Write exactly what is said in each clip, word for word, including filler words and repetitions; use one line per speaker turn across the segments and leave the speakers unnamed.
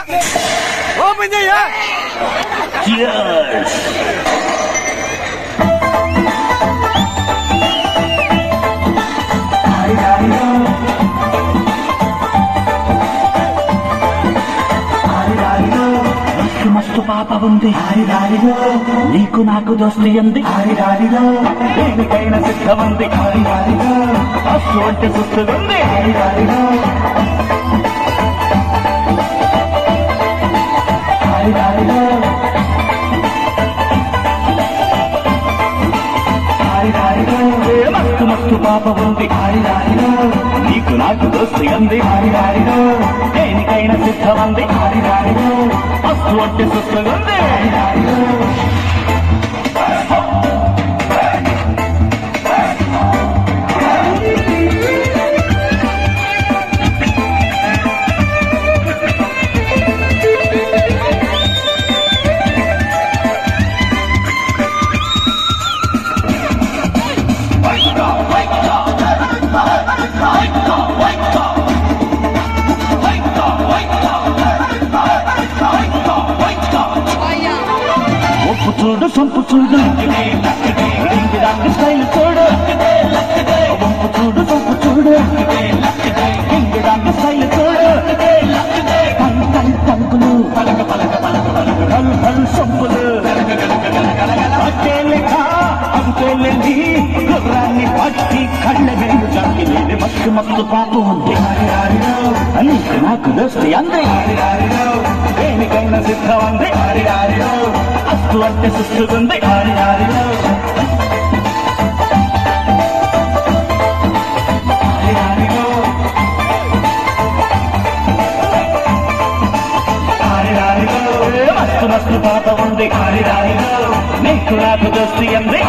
Open చెయ్యా.
మస్తు పాప ఉంది నీకు నాకు దోస్తి అంది దేనికైనా సిద్ధమంది అస్సు అంటే సుస్తుంది మస్తు మస్తు పాప ఉంది నీకు నాకు దోస్తి అంది దేనికైనా సిద్ధమంది అస్సు అంటే సుస్తుంది ఒప్పు చూడు సొంపు చూడు ఇంటి స్టైల్ చూడు ఒప్పు చూడు సొంపు చూడు ఇంటి స్టైల్ చూడు పలు పలు పలుకులు పలు పలు సొంపులు అట్టే లెక్క అంతేలేండి గుర్రాన్ని పట్టి కళ్ళ వెళ్ళు చంపి నేను మస్తు మస్తు పాప ఉంది నీకు నాకు దోస్తి అంది దేనికైనా సిద్ధం అంది అస్సు అంటే సుస్తుంది మస్తు మస్తు పాప ఉంది నీకు నాకు దోస్తి అంది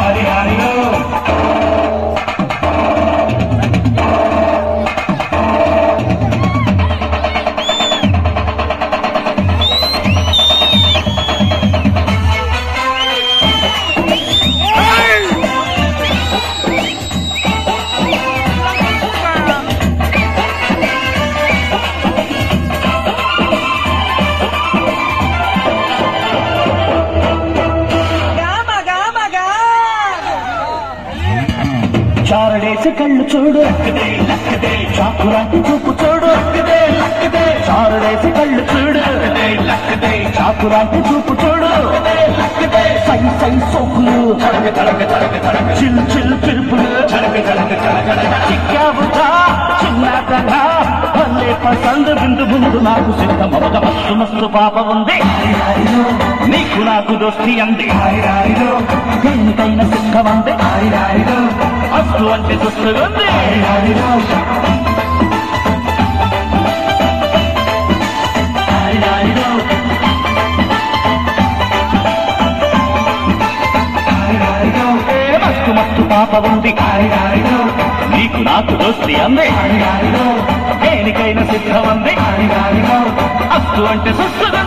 చారడేసి కళ్ళు చూడు చాకులాంటి చూపు చూడు చారడేసి కళ్ళు చూడు చాకులాంటి చూపు చూడు సై సై సోకులు చిల్ చిల్ పిలుపులు చిక్కావుతా చిన్నాకన్నా భలే పసందు బిందు ముందు నాకు సిద్ధమవగ మస్తు మస్తు పాప ఉంది నీకు నాకు దోస్తి అంది దేనికైనా సిద్ధమంది అస్సు అంటే చూస్తుంది మస్తు మస్తు పాప ఉంది నీకు నాకు దోస్తి అంది దేనికైనా సిద్ధమంది అస్సు అంటే చూస్తుంది